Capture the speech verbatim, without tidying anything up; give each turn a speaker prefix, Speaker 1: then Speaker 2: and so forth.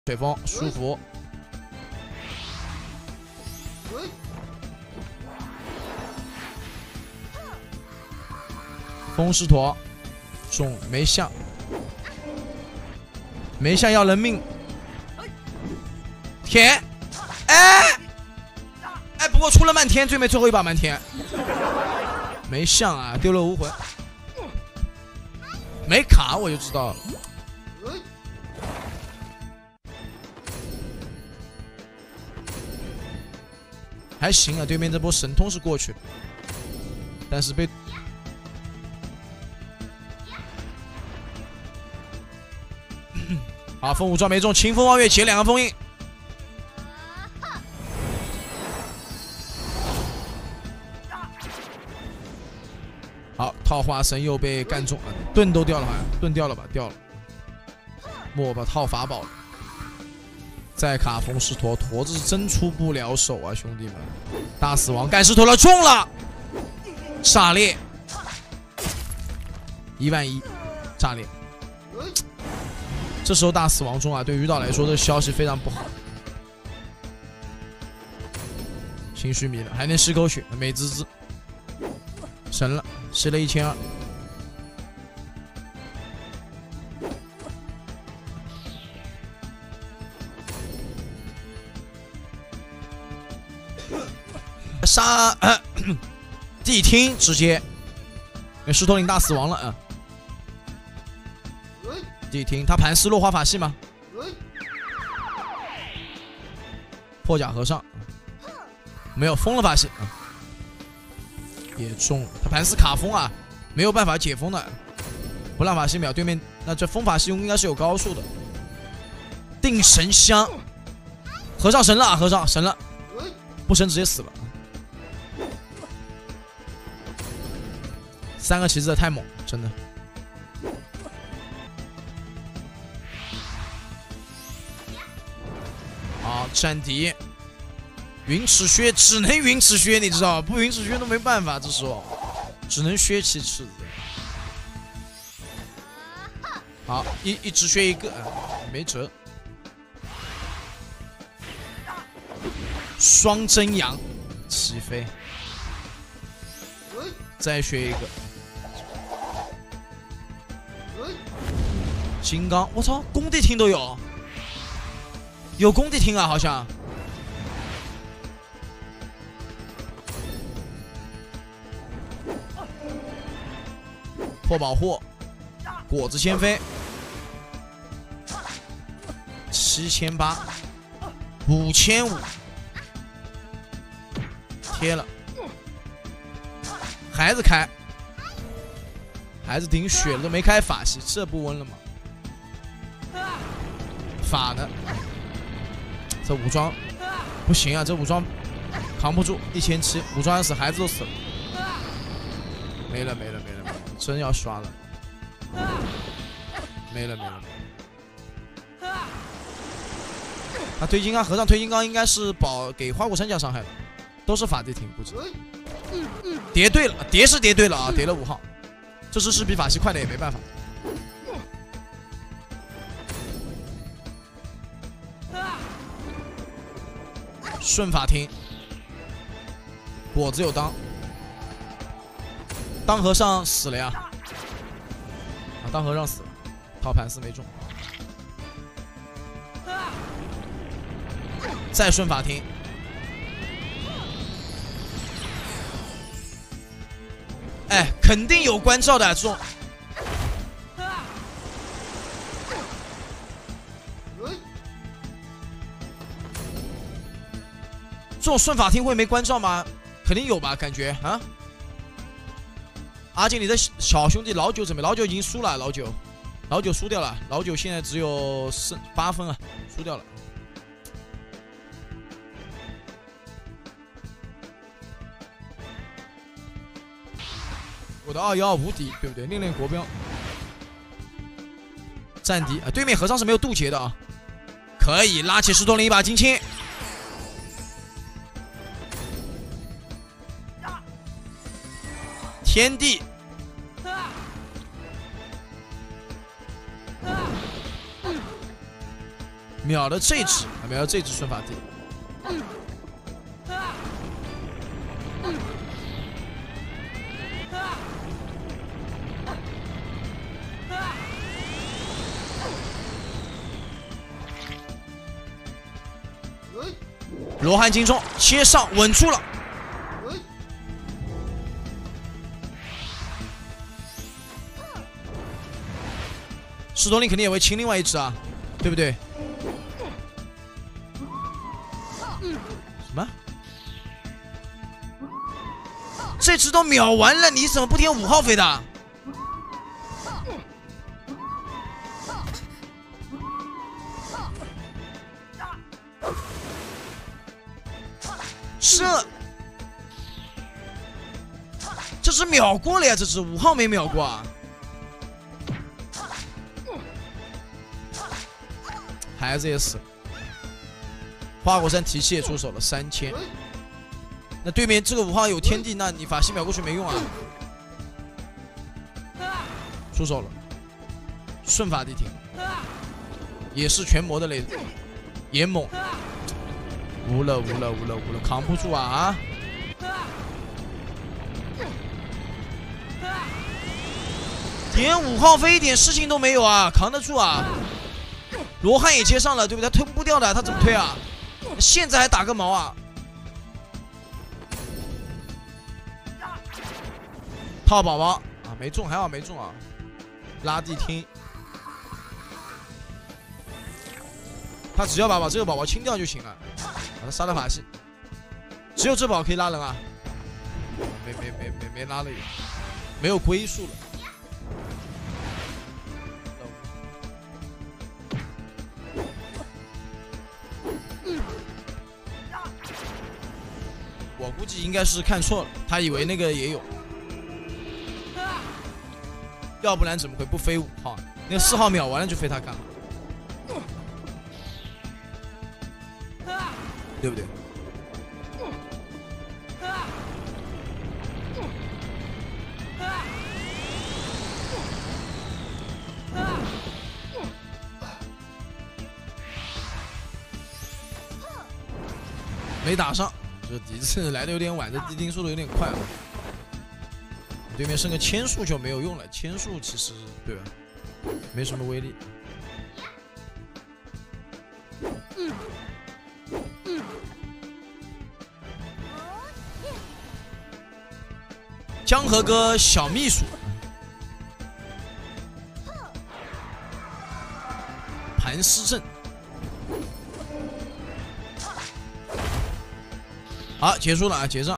Speaker 1: 水风舒服。风狮驼中没像，没像要人命。天，哎哎，不过出了漫天，最美最后一把漫天，没像啊，丢了无魂，没卡我就知道了。还行啊，对面这波神通是过去了，但是被好风武装没中，清风望月起两个封印。好，套花神又被干中了，盾都掉了，好像盾掉了吧？掉了。莫把套法宝了。再卡风狮驼，驼子是真出不了手啊，兄弟们！大死亡干狮驼了，中了！炸裂！一万一，炸裂！这时候大死亡中啊，对于岛来说，这消息非常不好。心虚迷了，还能吸口血，美滋滋，神了，吸了一千二。杀、呃、谛听直接，石头领大死亡了啊！谛听他盘丝落花法系吗？破甲和尚没有封了法系啊，也中了。他盘丝卡封啊，没有办法解封的。不让法系秒对面，那这封法系应该是有高数的。定神香，和尚神了啊！和尚神了，不神直接死了。三个旗子太猛，真的。好，战敌云尺靴只能云尺靴，你知道不？云尺靴都没办法，这时候只能削七尺子。好，一一直削一个，没辙。双真阳起飞，再削一个。金刚，我操，工地厅都有，有工地厅啊，好像。破保护，果子先飞，七千八，五千五，贴了。孩子开，孩子顶血了都没开法系，这不温了吗？法呢？这武装不行啊，这武装扛不住，一千七，武装要死，孩子都死了，没了没了没了没了，真要刷了，没了没了没了。他推金刚，和尚推金刚应该是保给花果山加伤害的，都是法地挺估计。叠对了，叠是叠对了啊，叠了五号，这只是比法系快点也没办法。顺法庭，果子有当，当和尚死了呀！啊，当和尚死了，套盘丝没中。再顺法庭，哎，肯定有关照的这种。这种顺法庭会没关照吗？肯定有吧，感觉啊。阿金，你的小兄弟老九怎么？老九已经输了，老九，老九输掉了，老九现在只有四八分啊，输掉了。我的二幺无敌，对不对？练练国标。战敌啊，对面和尚是没有渡劫的啊，可以拉起石头领一把金签。天地， 秒了这只，秒了这只顺法地。罗汉金冲切上稳住了。石头令肯定也会清另外一只啊，对不对？什么？这只都秒完了，你怎么不填五号飞的？这这只秒过了呀，这只五号没秒过啊。孩子也死了，花果山提气也出手了三千。那对面这个五号有天地，那你法系秒过去没用啊。出手了，顺法地挺，也是全魔的雷子，也猛，无了无了无了无了，扛不住啊啊！点五号飞一点事情都没有啊，扛得住啊！罗汉也接上了，对不对？他推不掉的，他怎么推啊？现在还打个毛啊！套宝宝啊，没中，还好没中啊！拉地听，他只要把把这个宝宝清掉就行了，把他杀了法系，只有这宝可以拉人啊！没没没没没拉了，没有归宿了。我估计应该是看错了，他以为那个也有，要不然怎么会不飞五号？那个四号秒完了就飞他干嘛？对不对？没打上。这第一次来的有点晚，这地听速度有点快了。对面剩个千术就没有用了，千术其实对吧，没什么威力。嗯嗯、江河哥小秘书，盘丝阵。好，结束了啊，结账。